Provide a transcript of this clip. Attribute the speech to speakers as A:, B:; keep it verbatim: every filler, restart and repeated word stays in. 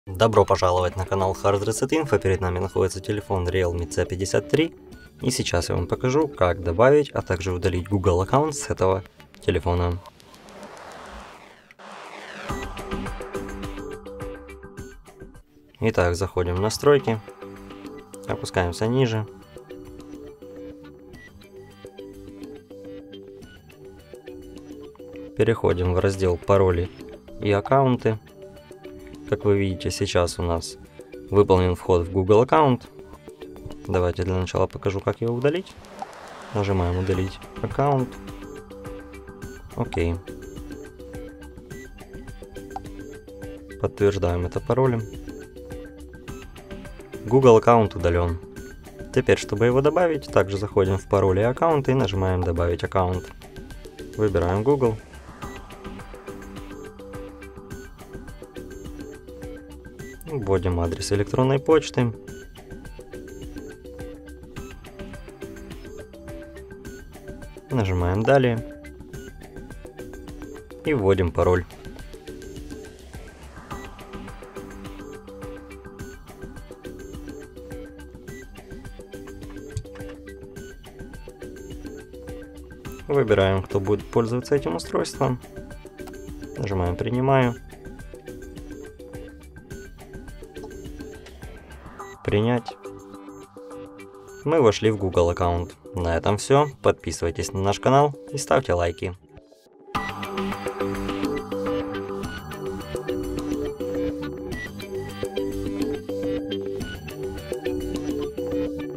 A: Добро пожаловать на канал Hard Reset Info. Перед нами находится телефон Realme си пятьдесят три. И сейчас я вам покажу, как добавить, а также удалить Google аккаунт с этого телефона. Итак, заходим в настройки, опускаемся ниже. Переходим в раздел пароли и аккаунты. Как вы видите, сейчас у нас выполнен вход в Google аккаунт. Давайте для начала покажу, как его удалить. Нажимаем удалить аккаунт. Окей. Подтверждаем это паролем. Google аккаунт удален. Теперь, чтобы его добавить, также заходим в пароли и аккаунты и нажимаем добавить аккаунт. Выбираем Google. Вводим адрес электронной почты. Нажимаем далее. И вводим пароль. Выбираем, кто будет пользоваться этим устройством. Нажимаем «Принимаю». Принять. Мы вошли в Google аккаунт. На этом все. Подписывайтесь на наш канал и ставьте лайки.